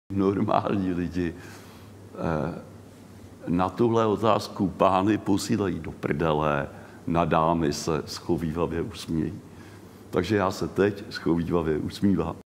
Normální lidi na tuhle otázku pány posílají do prdele, na dámy se schovívavě usmějí. Takže já se teď schovívavě usmívám.